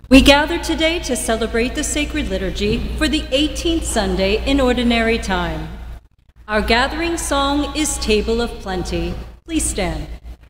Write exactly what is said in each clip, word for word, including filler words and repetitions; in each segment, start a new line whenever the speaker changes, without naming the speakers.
We gather today to celebrate the sacred liturgy for the eighteenth Sunday in Ordinary Time. Our gathering song is Table of Plenty. Please stand.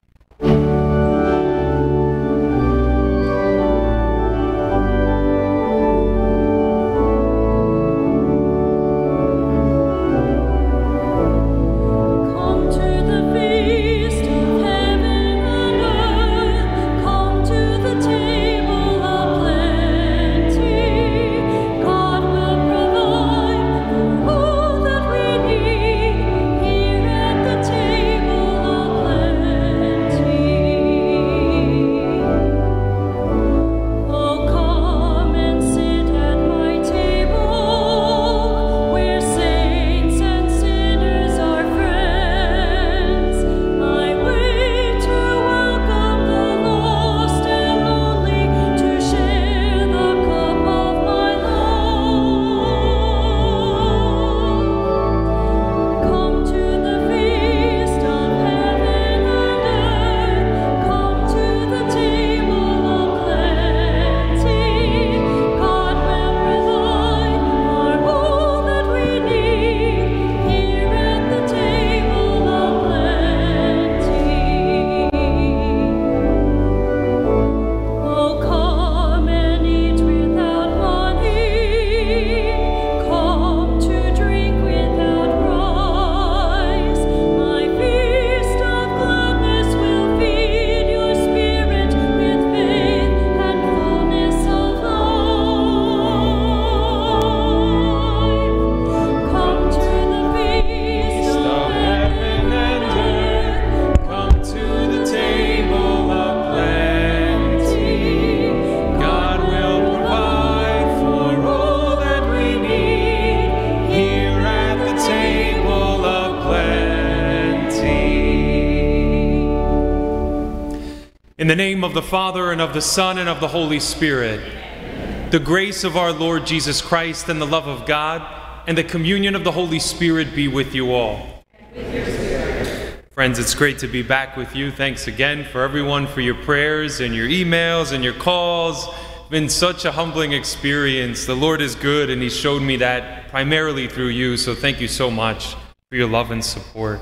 In the name of the Father, and of the Son, and of the Holy Spirit, Amen. The grace of our Lord Jesus Christ, and the love of God, and the communion of the Holy Spirit be with you all.
And with your spirit.
Friends, it's great to be back with you. Thanks again for everyone for your prayers and your emails and your calls. It's been such a humbling experience. The Lord is good, and He showed me that primarily through you, so thank you so much for your love and support.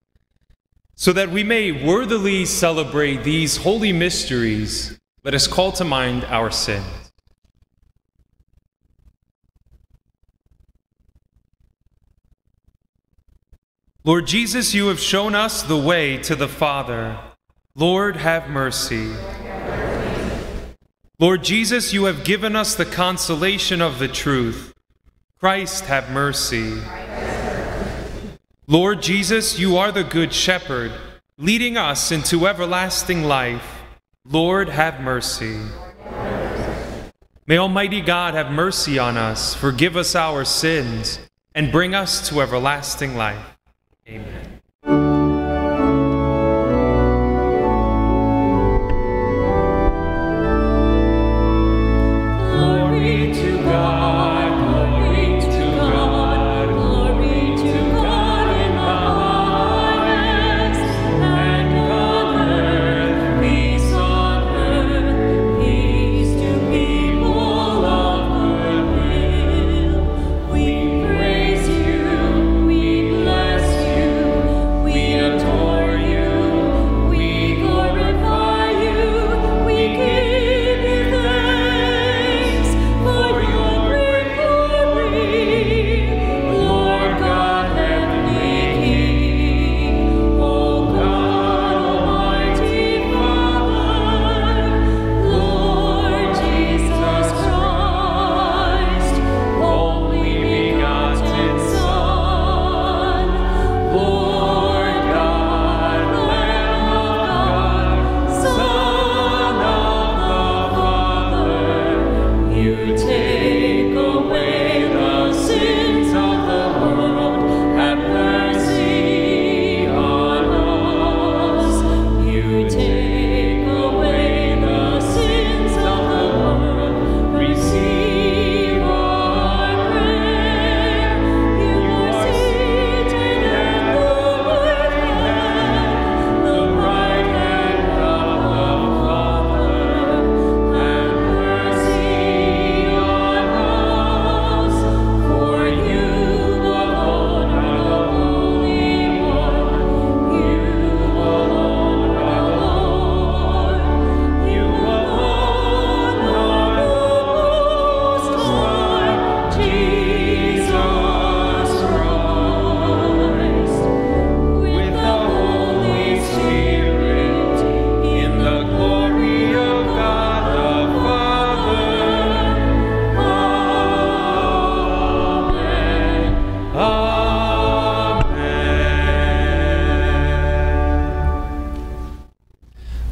So that we may worthily celebrate these holy mysteries, let us call to mind our sins. Lord Jesus, you have shown us the way to the Father. Lord, have mercy. Lord Jesus, you have given us the consolation of the truth. Christ, have mercy. Lord Jesus, you are the Good Shepherd, leading us into everlasting life. Lord, have mercy. May Almighty God have mercy on us, forgive us our sins, and bring us to everlasting life. Amen.
We praise you, we bless you.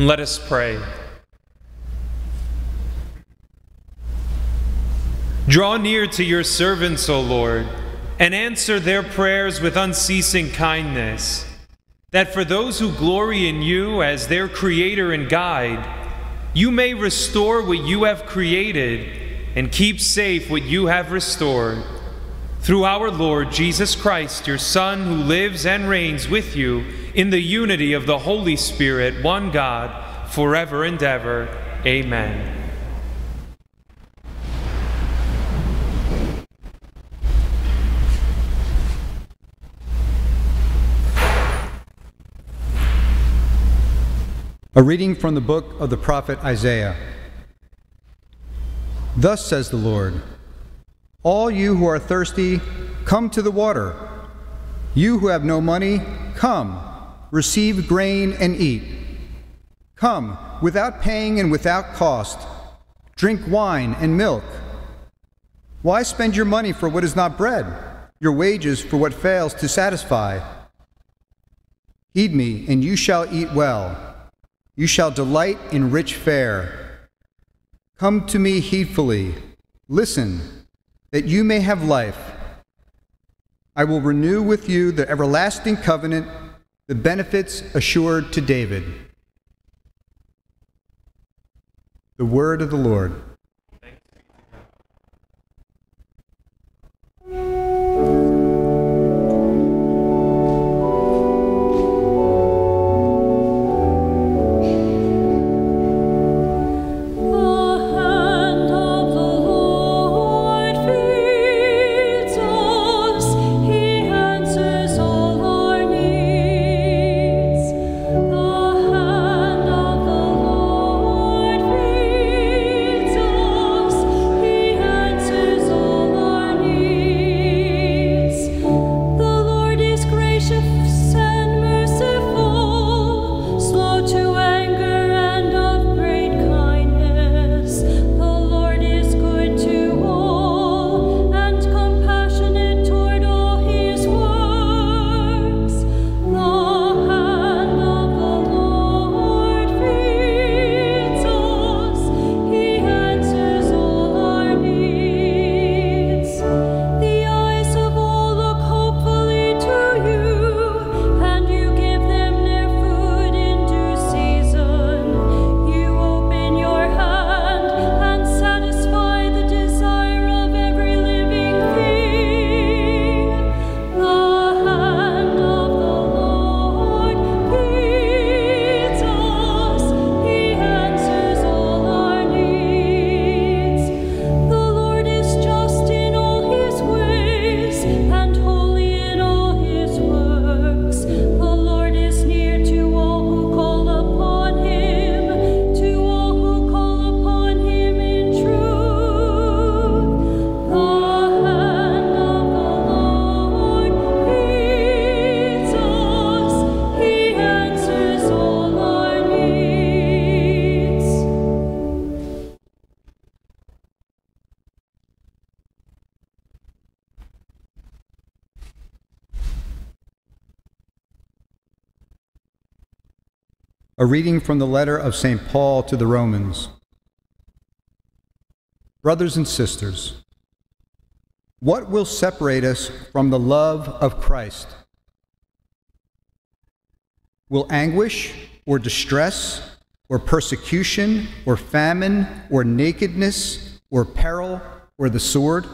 Let us pray. Draw near to your servants, O Lord, and answer their prayers with unceasing kindness, that for those who glory in you as their creator and guide, you may restore what you have created and keep safe what you have restored. Through our Lord Jesus Christ, your Son, who lives and reigns with you in the unity of the Holy Spirit, one God, forever and ever. Amen.
A reading from the book of the prophet Isaiah. Thus says the Lord, all you who are thirsty, come to the water. You who have no money, come, receive grain and eat. Come, without paying and without cost, drink wine and milk. Why spend your money for what is not bread, your wages for what fails to satisfy? Heed me, and you shall eat well. You shall delight in rich fare. Come to me heedfully. Listen, that you may have life. I will renew with you the everlasting covenant, the benefits assured to David. The word of the Lord. A reading from the letter of Saint Paul to the Romans. Brothers and sisters, what will separate us from the love of Christ? Will anguish or distress or persecution or famine or nakedness or peril or the sword?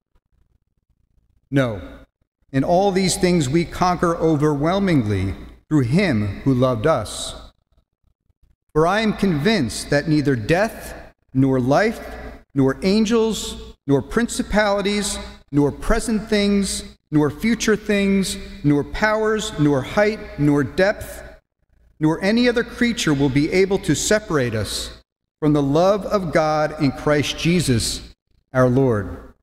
No, in all these things we conquer overwhelmingly through him who loved us. For I am convinced that neither death, nor life, nor angels, nor principalities, nor present things, nor future things, nor powers, nor height, nor depth, nor any other creature will be able to separate us from the love of God in Christ Jesus, our Lord.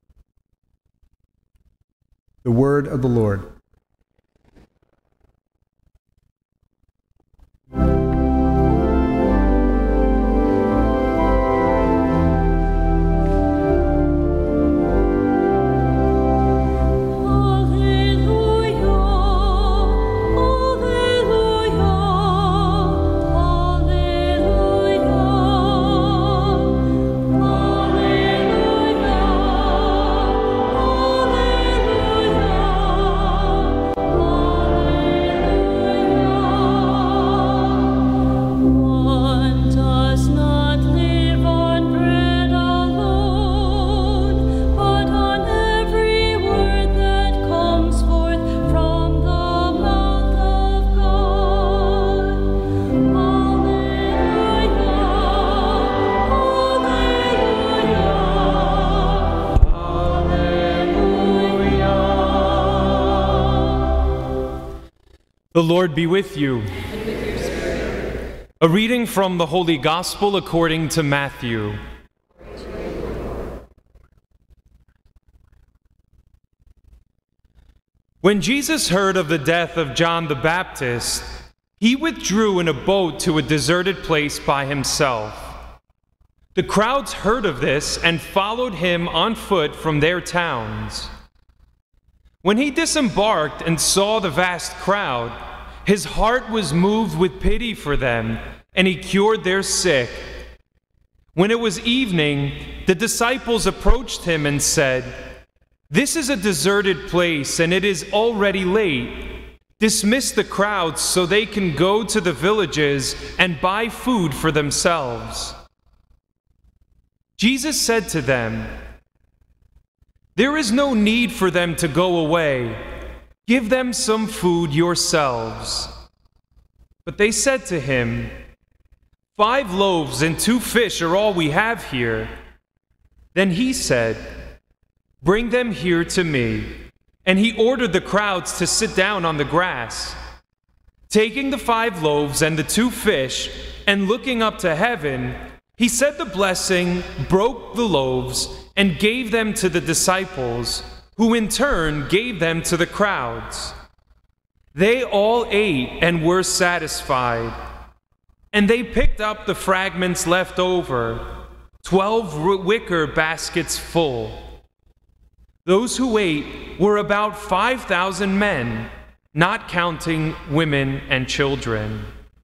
The word of the Lord.
Alleluia, alleluia, alleluia.
The Lord be with you.
And with your spirit.
A reading from the Holy Gospel according to Matthew. When Jesus heard of the death of John the Baptist, he withdrew in a boat to a deserted place by himself. The crowds heard of this and followed him on foot from their towns. When he disembarked and saw the vast crowd, his heart was moved with pity for them, and he cured their sick. When it was evening, the disciples approached him and said, "This is a deserted place, and it is already late. Dismiss the crowds so they can go to the villages and buy food for themselves." Jesus said to them, "There is no need for them to go away. Give them some food yourselves." But they said to him, "Five loaves and two fish are all we have here." Then he said, "Bring them here to me." And he ordered the crowds to sit down on the grass. Taking the five loaves and the two fish, and looking up to heaven, he said the blessing, broke the loaves, and gave them to the disciples, who in turn gave them to the crowds. They all ate and were satisfied. And they picked up the fragments left over, twelve wicker baskets full. Those who ate were about five thousand men, not counting women and children.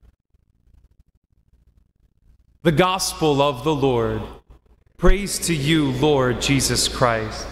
The Gospel of the Lord. Praise to you, Lord Jesus Christ.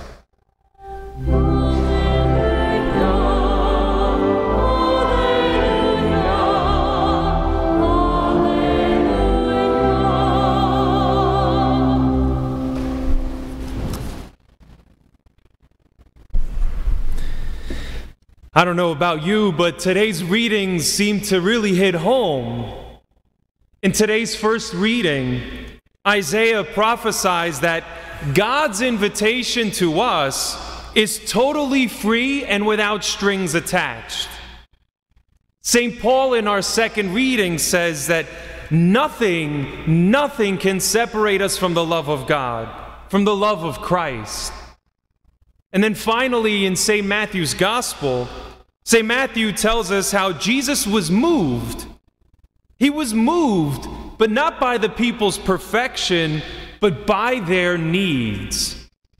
I don't know about you, but today's readings seem to really hit home. In today's first reading, Isaiah prophesies that God's invitation to us is totally free and without strings attached. Saint Paul in our second reading says that nothing, nothing can separate us from the love of God, from the love of Christ. And then finally in Saint Matthew's Gospel, Saint Matthew tells us how Jesus was moved. He was moved, but not by the people's perfection, but by their needs.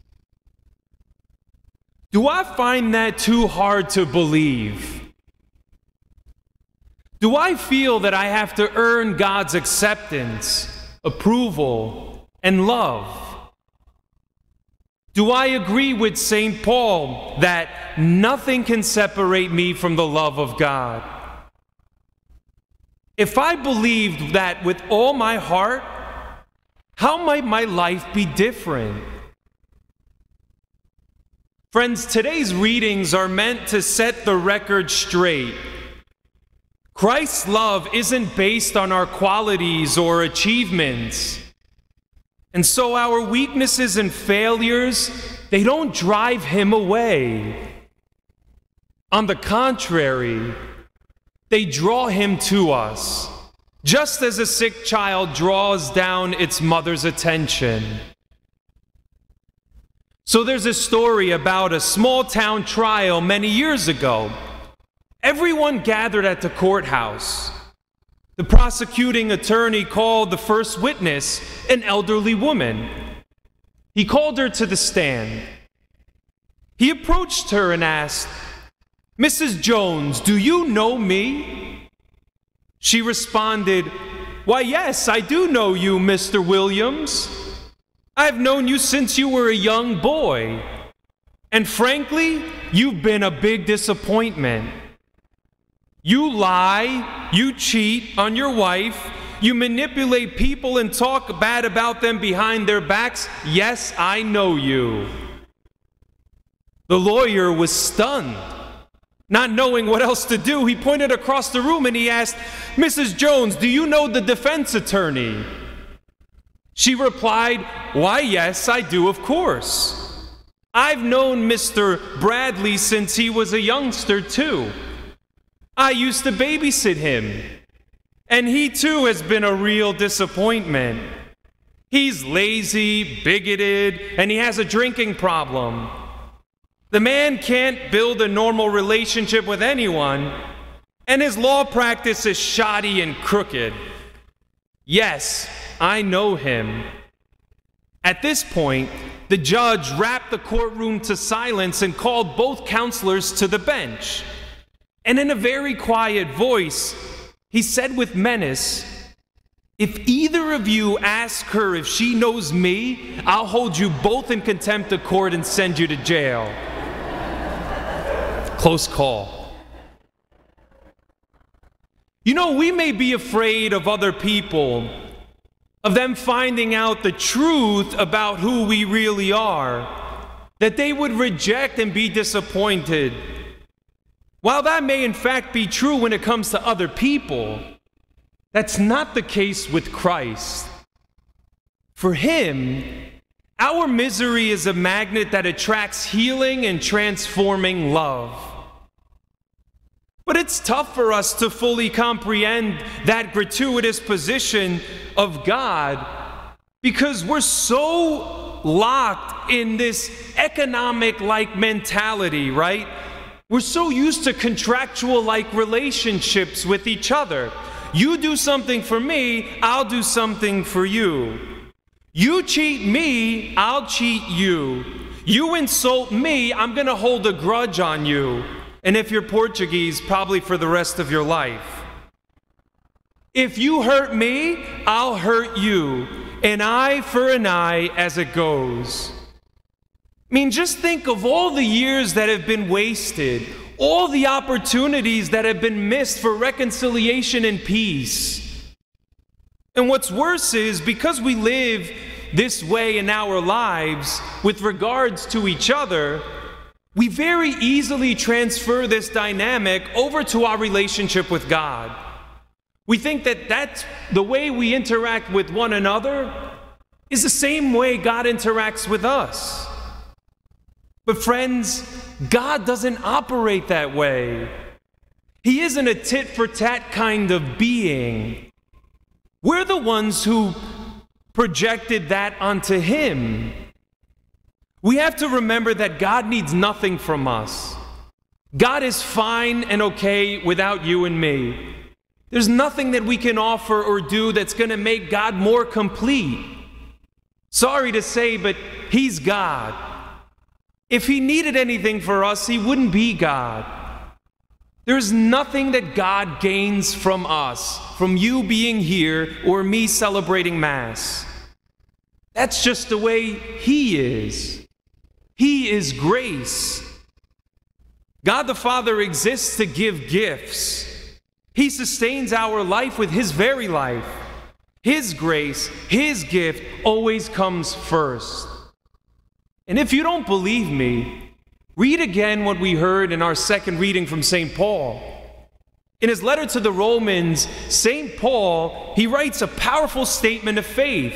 Do I find that too hard to believe? Do I feel that I have to earn God's acceptance, approval, and love? Do I agree with Saint Paul that nothing can separate me from the love of God? If I believed that with all my heart, how might my life be different? Friends, today's readings are meant to set the record straight. Christ's love isn't based on our qualities or achievements. And so our weaknesses and failures, they don't drive him away. On the contrary, they draw him to us, just as a sick child draws down its mother's attention. So there's a story about a small town trial many years ago. Everyone gathered at the courthouse. The prosecuting attorney called the first witness, an elderly woman. He called her to the stand. He approached her and asked, "Missus Jones, do you know me?" She responded, "Why, yes, I do know you, Mister Williams. I've known you since you were a young boy. And frankly, you've been a big disappointment. You lie, you cheat on your wife, you manipulate people and talk bad about them behind their backs. Yes, I know you." The lawyer was stunned. Not knowing what else to do, he pointed across the room and he asked, "Missus Jones, do you know the defense attorney?" She replied, "Why, yes, I do, of course. I've known Mister Bradley since he was a youngster, too. I used to babysit him, and he too has been a real disappointment. He's lazy, bigoted, and he has a drinking problem. The man can't build a normal relationship with anyone, and his law practice is shoddy and crooked. Yes, I know him. At this point, the judge rapped the courtroom to silence and called both counselors to the bench. And in a very quiet voice, he said with menace, "If either of you ask her if she knows me, I'll hold you both in contempt of court and send you to jail." Close call. You know, we may be afraid of other people, of them finding out the truth about who we really are, that they would reject and be disappointed. While that may in fact be true when it comes to other people, that's not the case with Christ. For him, our misery is a magnet that attracts healing and transforming love. But it's tough for us to fully comprehend that gratuitous position of God because we're so locked in this economic-like mentality, right? We're so used to contractual-like relationships with each other. You do something for me, I'll do something for you. You cheat me, I'll cheat you. You insult me, I'm going to hold a grudge on you. And if you're Portuguese, probably for the rest of your life. If you hurt me, I'll hurt you. An eye for an eye as it goes. I mean, just think of all the years that have been wasted, all the opportunities that have been missed for reconciliation and peace. And what's worse is, because we live this way in our lives with regards to each other, we very easily transfer this dynamic over to our relationship with God. We think that that's the way we interact with one another is the same way God interacts with us. But friends, God doesn't operate that way. He isn't a tit-for-tat kind of being. We're the ones who projected that onto him. We have to remember that God needs nothing from us. God is fine and okay without you and me. There's nothing that we can offer or do that's going to make God more complete. Sorry to say, but he's God. If he needed anything for us, he wouldn't be God. There's nothing that God gains from us, from you being here or me celebrating Mass. That's just the way he is. He is grace. God the Father exists to give gifts. He sustains our life with his very life. His grace, his gift always comes first. And if you don't believe me, read again what we heard in our second reading from Saint Paul. In his letter to the Romans, Saint Paul, he writes a powerful statement of faith.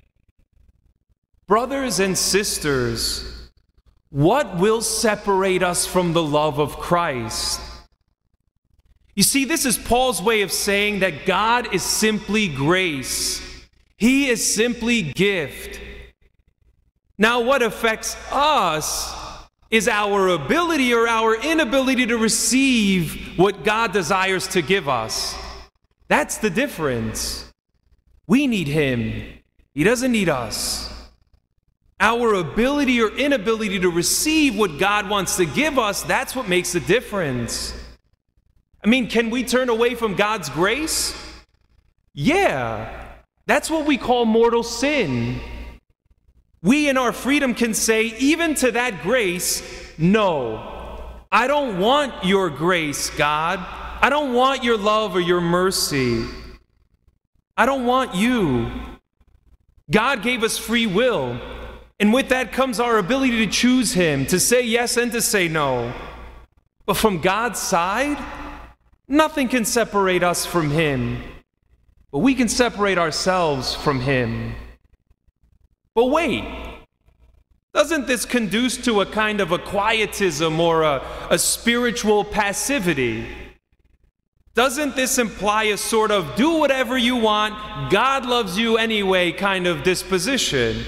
Brothers and sisters, what will separate us from the love of Christ? You see, this is Paul's way of saying that God is simply grace. He is simply gift. Now, what affects us is our ability or our inability to receive what God desires to give us. That's the difference. We need him. He doesn't need us. Our ability or inability to receive what God wants to give us, that's what makes the difference. I mean, can we turn away from God's grace? Yeah, that's what we call mortal sin. We in our freedom can say, even to that grace, no, I don't want your grace, God. I don't want your love or your mercy. I don't want you. God gave us free will. And with that comes our ability to choose him, to say yes and to say no. But from God's side, nothing can separate us from him. But we can separate ourselves from him. But wait, doesn't this conduce to a kind of a quietism or a, a spiritual passivity? Doesn't this imply a sort of do whatever you want, God loves you anyway kind of disposition?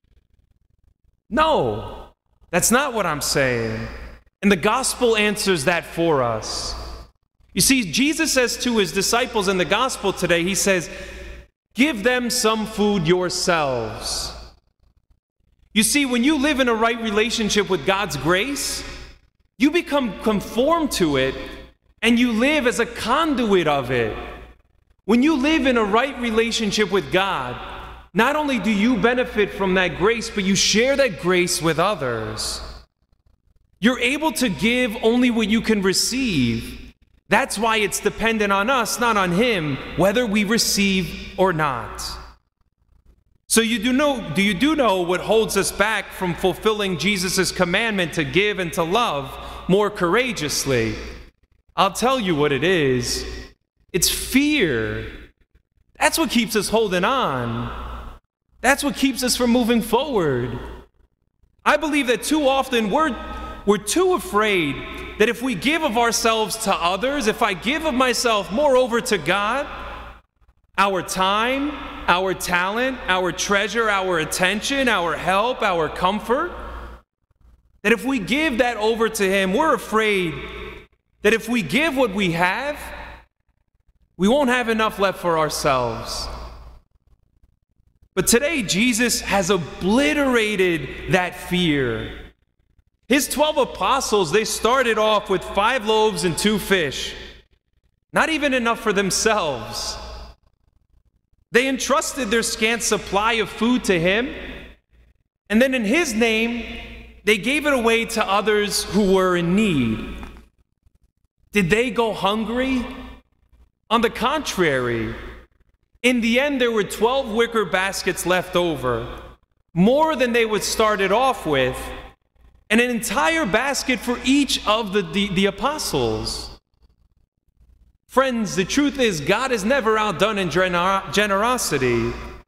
No, that's not what I'm saying. And the gospel answers that for us. You see, Jesus says to his disciples in the gospel today, he says, give them some food yourselves. You see, when you live in a right relationship with God's grace, you become conformed to it and you live as a conduit of it. When you live in a right relationship with God, not only do you benefit from that grace, but you share that grace with others. You're able to give only what you can receive. That's why it's dependent on us, not on Him, whether we receive or not. So you do know, do you do know what holds us back from fulfilling Jesus' commandment to give and to love more courageously? I'll tell you what it is. It's fear. That's what keeps us holding on. That's what keeps us from moving forward. I believe that too often we're, we're too afraid that if we give of ourselves to others, if I give of myself more over to God, our time, our talent, our treasure, our attention, our help, our comfort, that if we give that over to Him, we're afraid that if we give what we have, we won't have enough left for ourselves. But today, Jesus has obliterated that fear. His twelve apostles, they started off with five loaves and two fish. Not even enough for themselves. They entrusted their scant supply of food to Him, and then in His name, they gave it away to others who were in need. Did they go hungry? On the contrary, in the end, there were twelve wicker baskets left over, more than they would started off with, and an entire basket for each of the, the, the apostles. Friends, the truth is, God is never outdone in gener- generosity.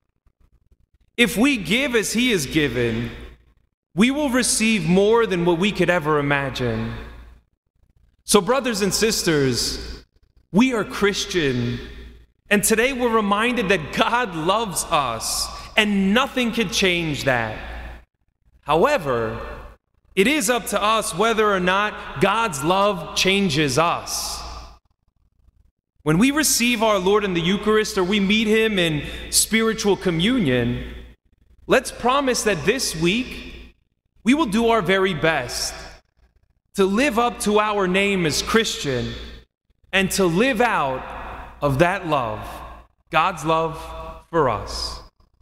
If we give as He is given, we will receive more than what we could ever imagine. So, brothers and sisters, we are Christian, and today we're reminded that God loves us, and nothing can change that. However, it is up to us whether or not God's love changes us. When we receive our Lord in the Eucharist or we meet Him in spiritual communion, let's promise that this week we will do our very best to live up to our name as Christian and to live out of that love, God's love for us.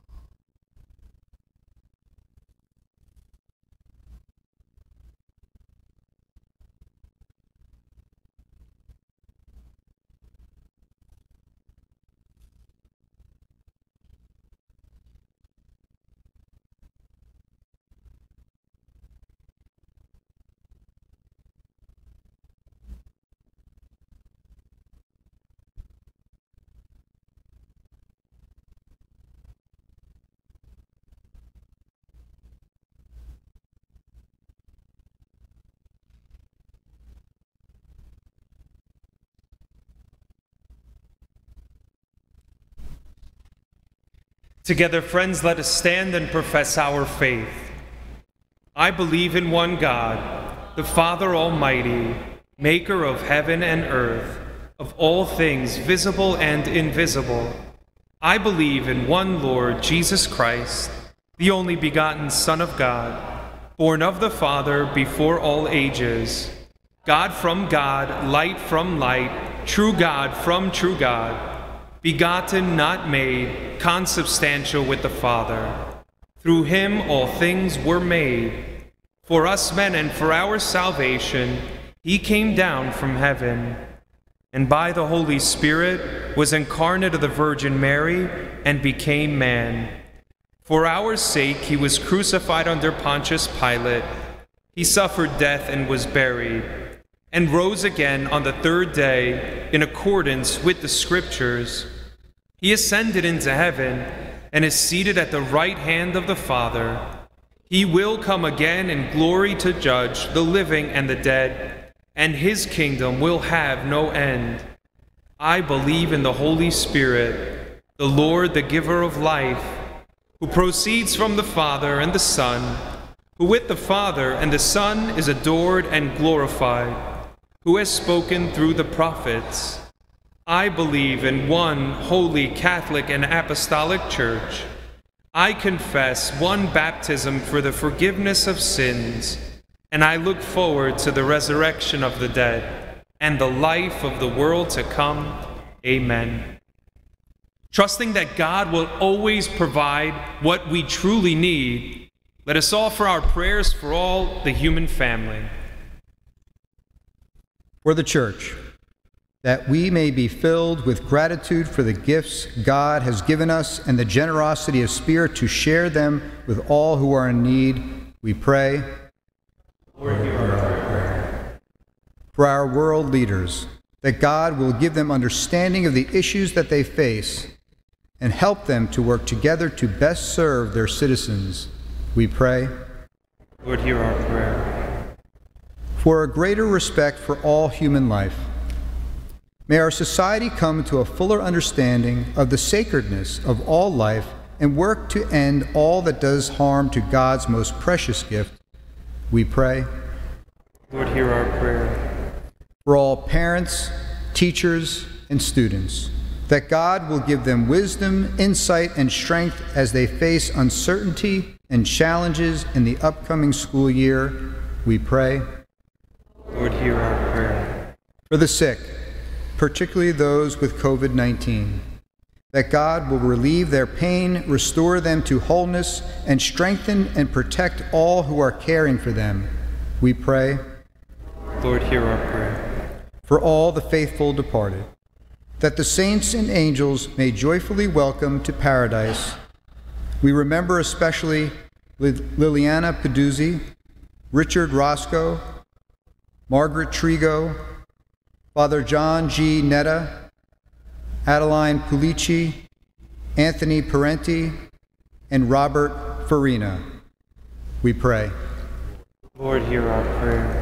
Together, friends, let us stand and profess our faith. I believe in one God, the Father Almighty, maker of heaven and earth, of all things visible and invisible. I believe in one Lord Jesus Christ, the only begotten Son of God, born of the Father before all ages, God from God, light from light, true God from true God, begotten, not made, consubstantial with the Father. Through Him all things were made. For us men and for our salvation, He came down from heaven, and by the Holy Spirit was incarnate of the Virgin Mary and became man. For our sake He was crucified under Pontius Pilate. He suffered death and was buried, and rose again on the third day in accordance with the Scriptures. He ascended into heaven and is seated at the right hand of the Father. He will come again in glory to judge the living and the dead, and His kingdom will have no end. I believe in the Holy Spirit, the Lord, the giver of life, who proceeds from the Father and the Son, who with the Father and the Son is adored and glorified, who has spoken through the prophets. I believe in one holy Catholic and Apostolic Church. I confess one baptism for the forgiveness of sins, and I look forward to the resurrection of the dead and the life of the world to come. Amen. Trusting that God will always provide what we truly need, let us offer our prayers for all the human family.
For the Church, that we may be filled with gratitude for the gifts God has given us and the generosity of spirit to share them with all who are in need, we pray.
Lord, hear our prayer.
For our world leaders, that God will give them understanding of the issues that they face and help them to work together to best serve their citizens, we pray.
Lord, hear our prayer.
For a greater respect for all human life, may our society come to a fuller understanding of the sacredness of all life and work to end all that does harm to God's most precious gift, we pray.
Lord, hear our prayer.
For all parents, teachers, and students, that God will give them wisdom, insight, and strength as they face uncertainty and challenges in the upcoming school year, we pray.
Lord, hear our prayer.
For the sick, particularly those with COVID nineteen, that God will relieve their pain, restore them to wholeness, and strengthen and protect all who are caring for them, we pray.
Lord, hear our prayer.
For all the faithful departed, that the saints and angels may joyfully welcome to paradise, we remember especially Liliana Peduzzi, Richard Roscoe, Margaret Trigo, Father John G. Netta, Adeline Pulici, Anthony Parenti, and Robert Farina. We pray.
Lord, hear our prayer.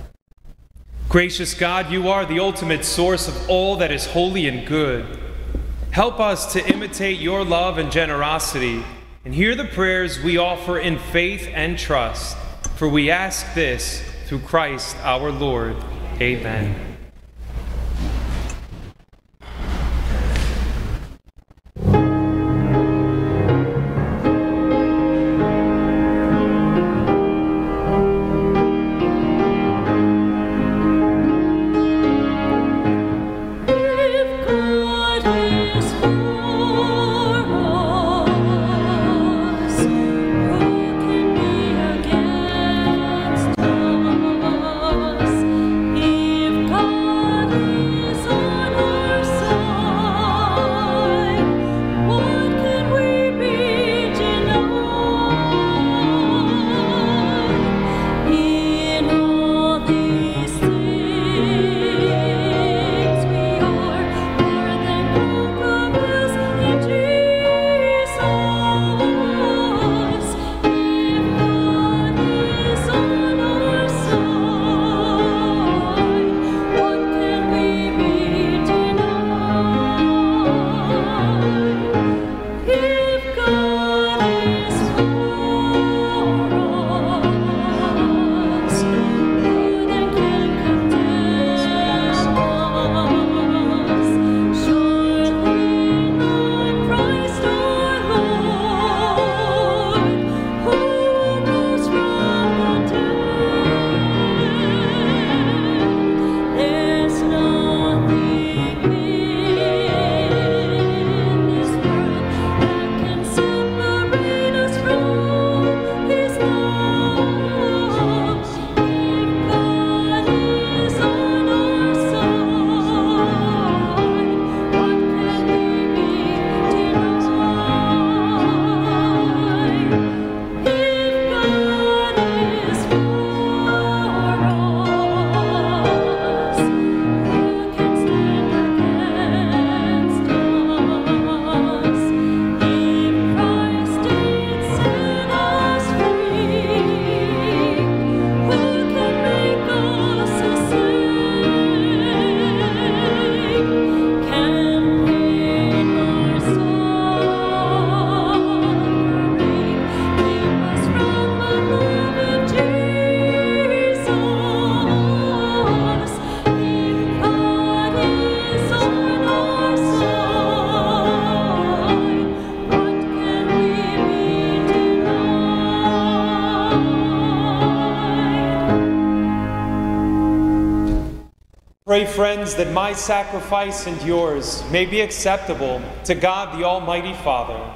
Gracious God, you are the ultimate source of all that is holy and good. Help us to imitate your love and generosity and hear the prayers we offer in faith and trust. For we ask this through Christ our Lord. Amen.
If God
Pray, friends, that my sacrifice and yours may be acceptable to God the Almighty Father.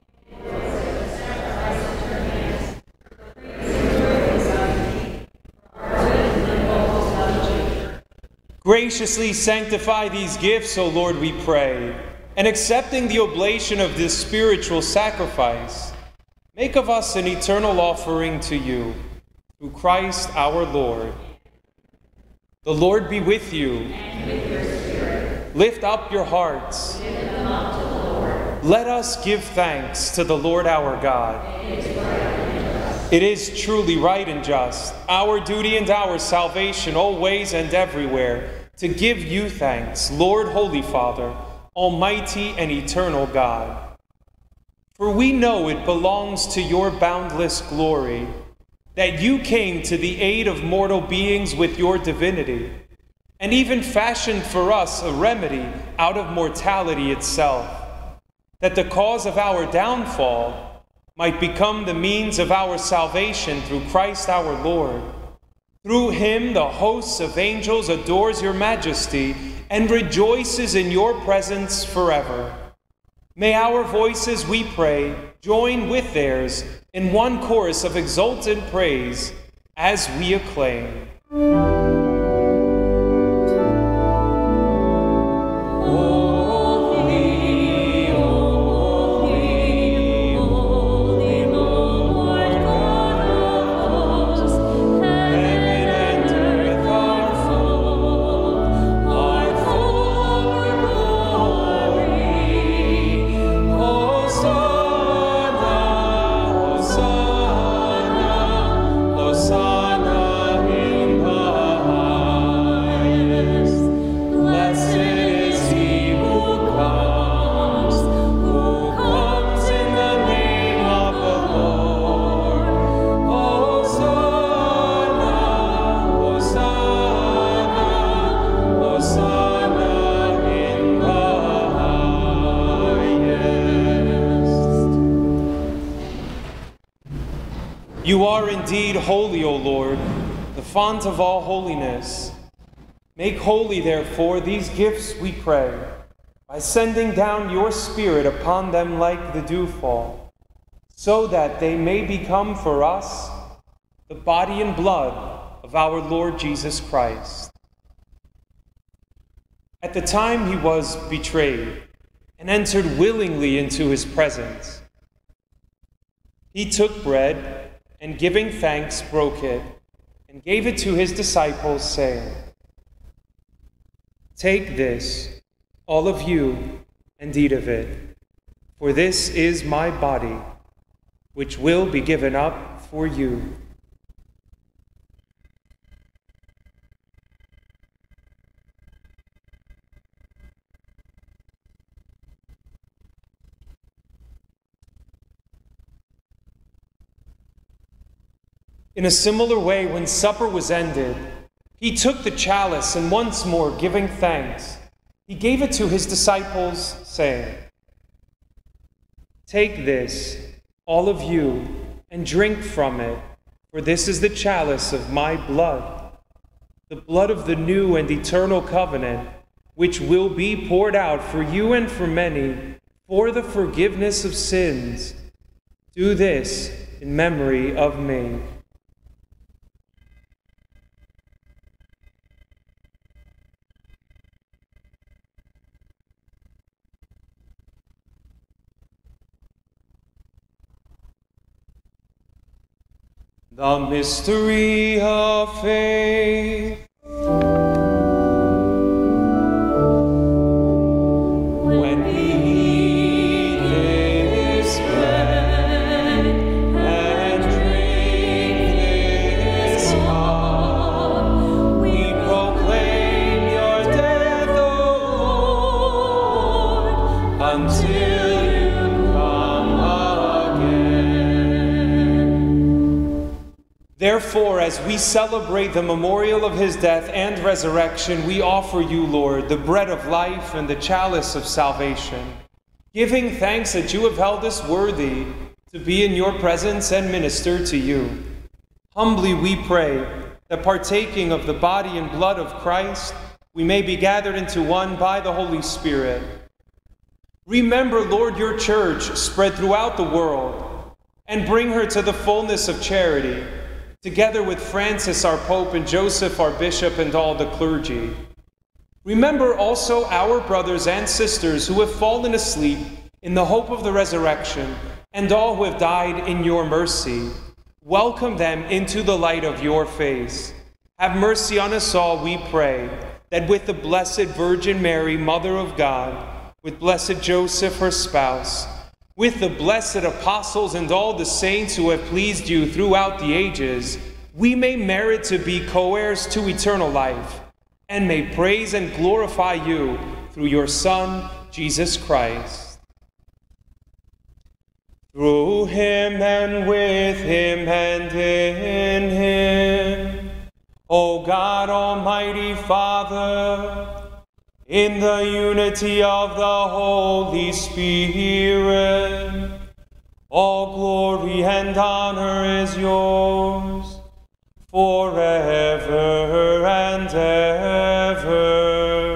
Graciously sanctify these gifts, O Lord, we pray, and accepting the oblation of this spiritual sacrifice, make of us an eternal offering to you, through Christ our Lord. The Lord be with you.
And with your spirit.
Lift up your hearts.
Lift them up to the Lord.
Let us give thanks to the Lord our God.
It is right and just.
It is truly right and just, our duty and our salvation, always and everywhere, to give you thanks, Lord, Holy Father, Almighty and eternal God. For we know it belongs to your boundless glory that you came to the aid of mortal beings with your divinity, and even fashioned for us a remedy out of mortality itself, that the cause of our downfall might become the means of our salvation through Christ our Lord. Through him the hosts of angels adores your majesty and rejoices in your presence forever. May our voices, we pray, join with theirs in one chorus of exultant praise as we acclaim. You are indeed holy, O Lord, the font of all holiness. Make holy, therefore, these gifts, we pray, by sending down your Spirit upon them like the dewfall, so that they may become for us the body and blood of our Lord Jesus Christ. At the time he was betrayed and entered willingly into his presence, he took bread, and giving thanks, broke it, and gave it to his disciples, saying, "Take this, all of you, and eat of it, for this is my body, which will be given up for you." In a similar way, when supper was ended, he took the chalice and once more giving thanks, he gave it to his disciples, saying, "Take this, all of you, and drink from it, for this is the chalice of my blood, the blood of the new and eternal covenant, which will be poured out for you and for many for the forgiveness of sins. Do this in memory of me." The mystery of faith. When we eat this bread and drink this cup, we proclaim your death, O Lord, until Therefore, as we celebrate the memorial of his death and resurrection, we offer you, Lord, the bread of life and the chalice of salvation, giving thanks that you have held us worthy to be in your presence and minister to you. Humbly we pray that partaking of the body and blood of Christ, we may be gathered into one by the Holy Spirit. Remember, Lord, your church spread throughout the world, and bring her to the fullness of charity, together with Francis, our Pope, and Joseph, our Bishop, and all the clergy. Remember also our brothers and sisters who have fallen asleep in the hope of the resurrection, and all who have died in your mercy. Welcome them into the light of your face. Have mercy on us all, we pray, that with the Blessed Virgin Mary, Mother of God, with blessed Joseph, her spouse, with the blessed apostles and all the saints who have pleased you throughout the ages, we may merit to be co-heirs to eternal life, and may praise and glorify you through your Son, Jesus Christ. Through him and with him and in him, O God, Almighty Father, in the unity of the Holy Spirit, all glory and honor is yours forever and ever.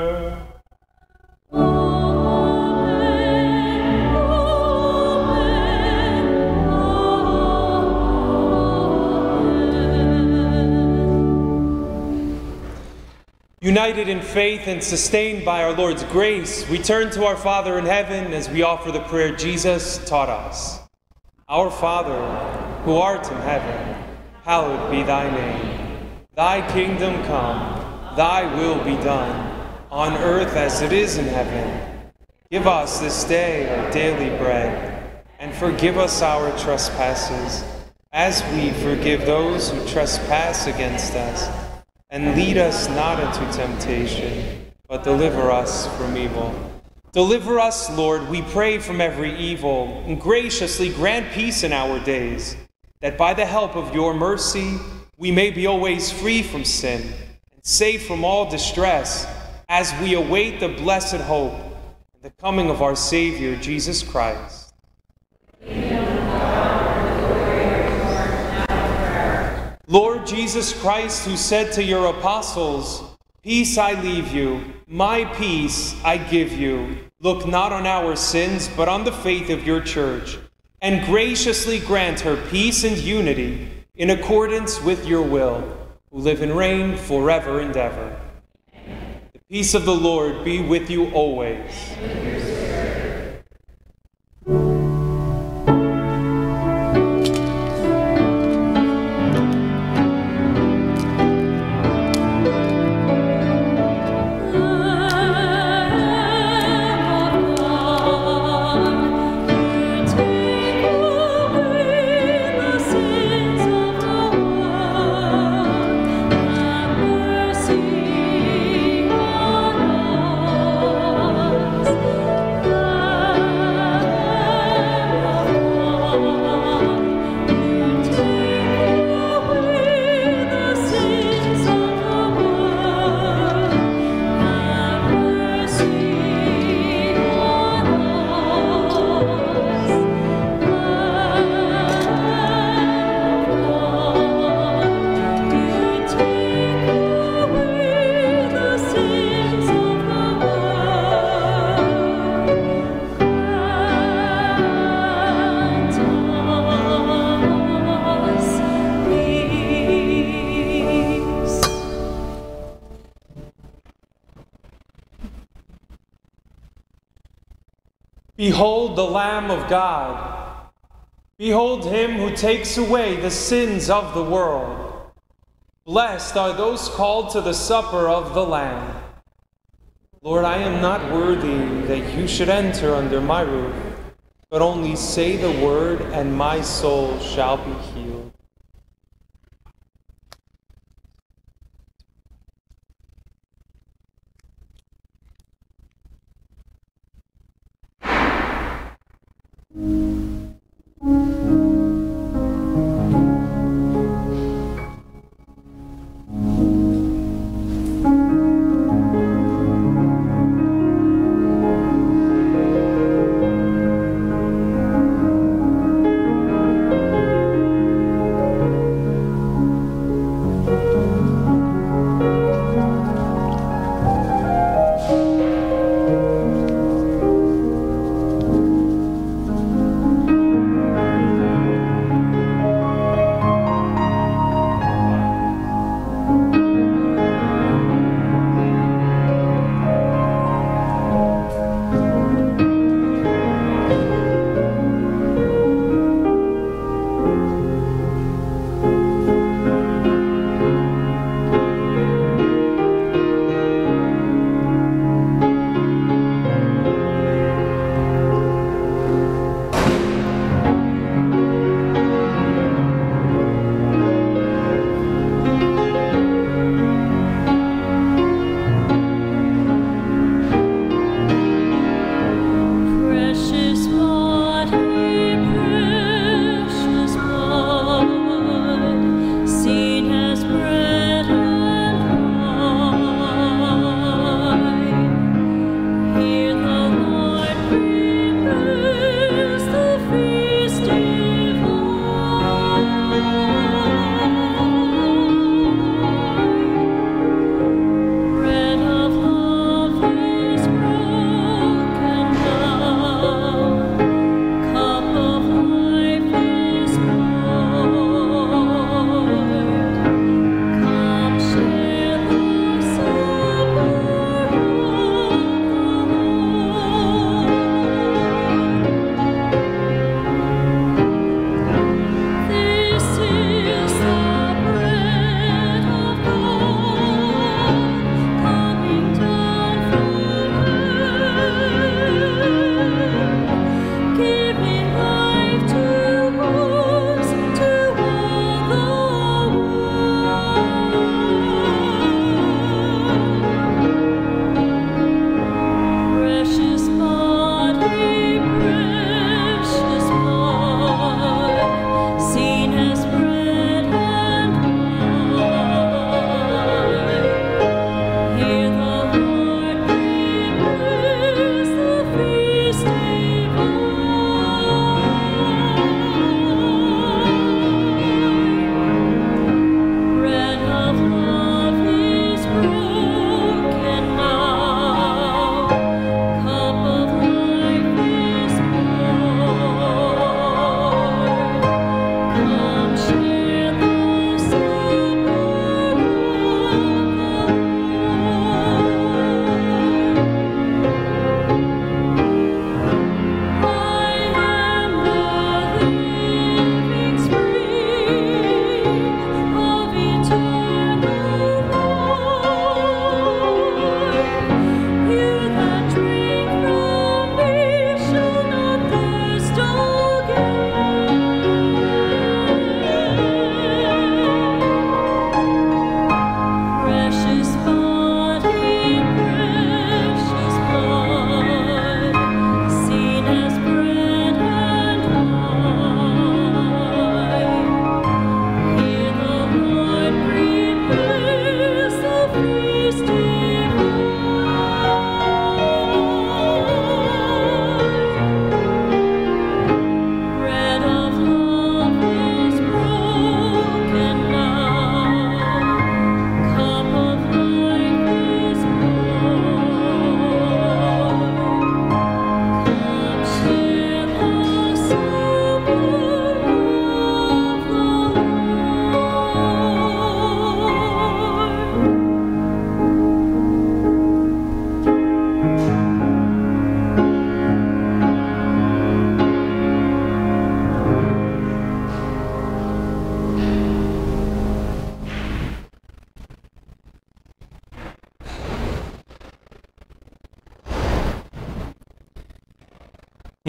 United in faith and sustained by our Lord's grace, we turn to our Father in heaven as we offer the prayer Jesus taught us. Our Father, who art in heaven, hallowed be thy name. Thy kingdom come, thy will be done, on earth as it is in heaven. Give us this day our daily bread, and forgive us our trespasses, as we forgive those who trespass against us. And lead us not into temptation, but deliver us from evil. Deliver us, Lord, we pray, from every evil, and graciously grant peace in our days, that by the help of your mercy we may be always free from sin and safe from all distress, as we await the blessed hope and the coming of our Savior, Jesus Christ. Lord Jesus Christ, who said to your apostles, "Peace I leave you, my peace I give you," look not on our sins, but on the faith of your church, and graciously grant her peace and unity in accordance with your will, who live and reign forever and ever. The peace of the Lord be with you always. Behold the Lamb of God. Behold him who takes away the sins of the world. Blessed are those called to the supper of the Lamb. Lord, I am not worthy that you should enter under my roof, but only say the word, and my soul shall be healed.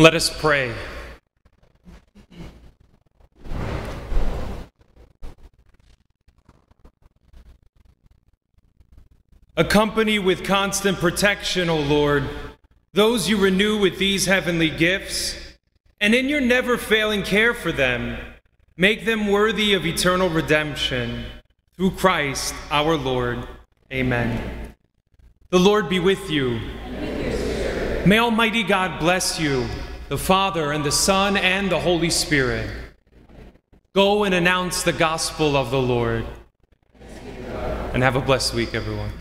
Let us pray. Accompany with constant protection, O Lord, those you renew with these heavenly gifts, and in your never-failing care for them, make them worthy of eternal redemption. Through Christ our Lord. Amen. The Lord be with you.
And with your spirit.
May Almighty God bless you, the Father, and the Son, and the Holy Spirit. Go and announce the gospel of the Lord. And have a blessed week, everyone.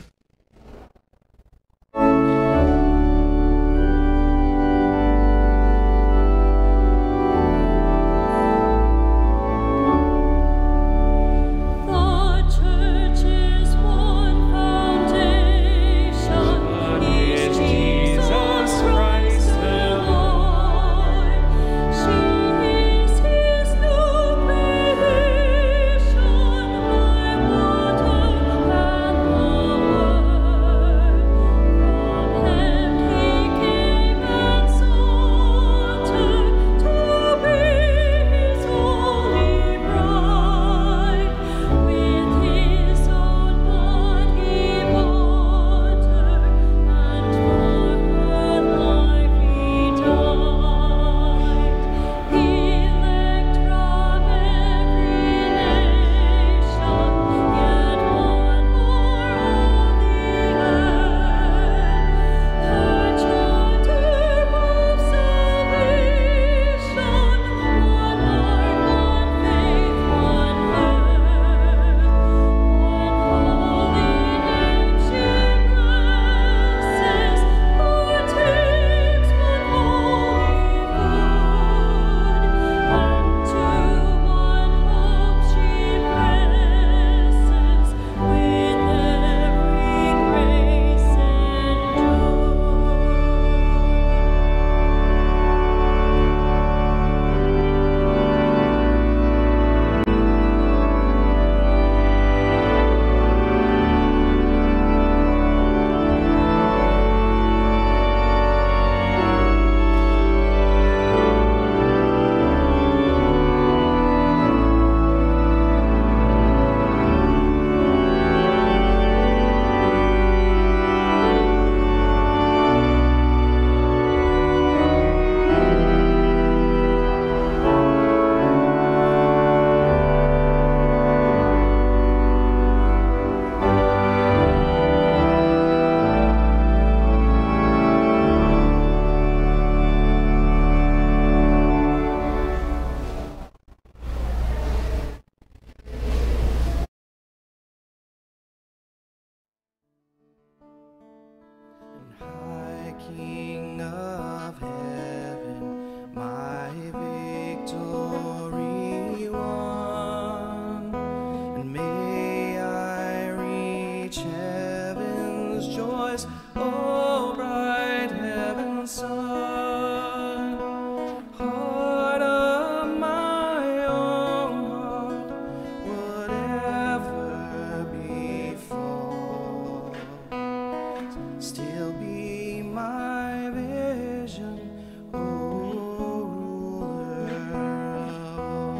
King of heaven, my victory won, and may I reach heaven's joys, oh bright heaven's sun. Heart of my own heart, whatever befall, still be my vision, O ruler of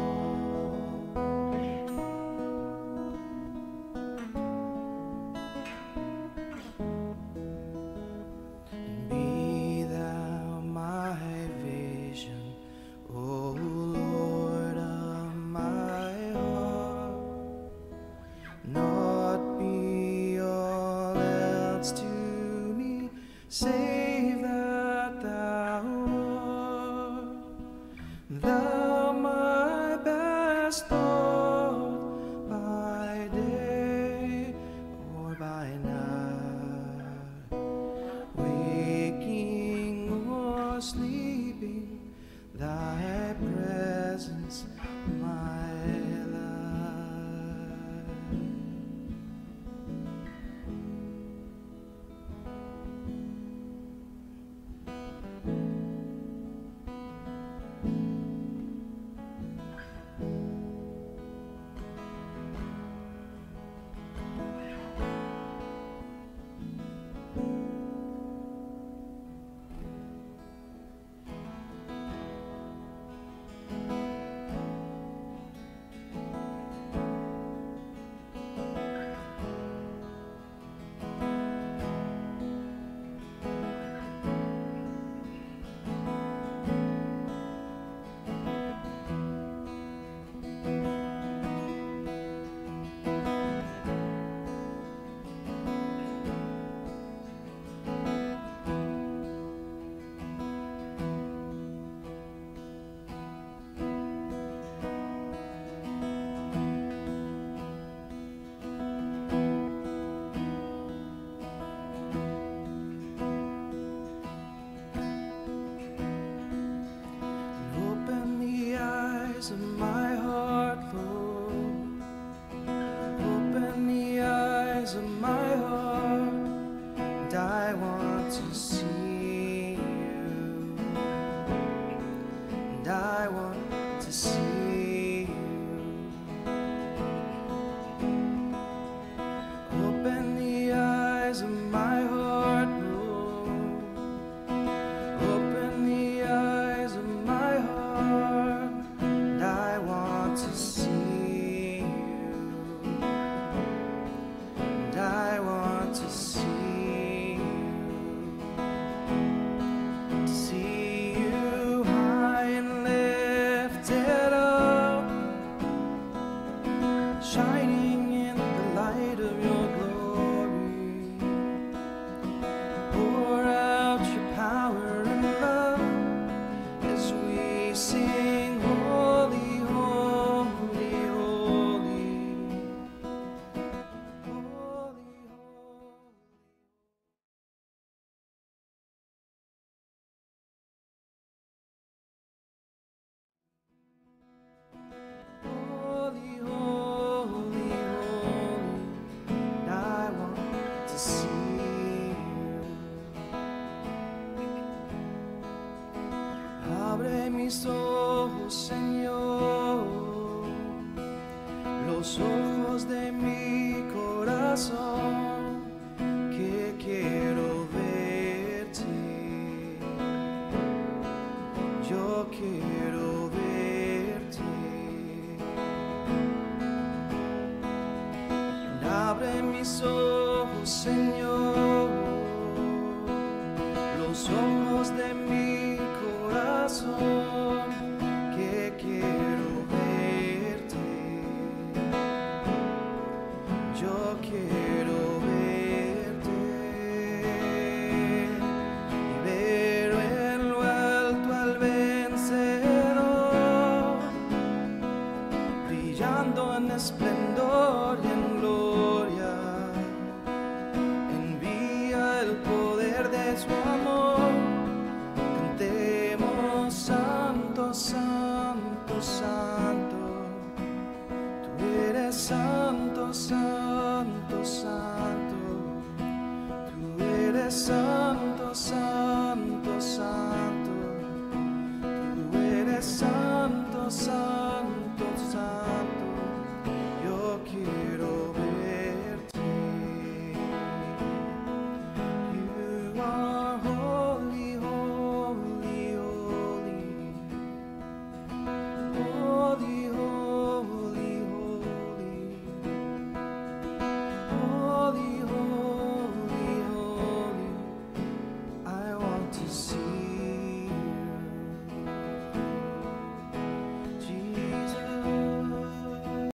all. And be thou my vision, O Lord of my heart, not be all else to me, save that thou art. Thou my best thought by day or by night, waking or sleeping, thy presence my life. to see you. Open the eyes of my heart, Lord. Open the eyes of my heart, and I want to see you. And I want to see you. To see you high and lifted up, shining in the light of your glory. Pour out your power and love as we sing, holy, holy, holy, holy, holy, holy, holy, and I want to see you. Abre mis ojos, Señor, los ojos de mi corazón, que quiero verte. Yo quiero verte. Abre mis ojos, Señor, los ojos de mi corazón, que quiero verte. Yo quiero verte y ver en lo alto al vencedor, brillando en esplendor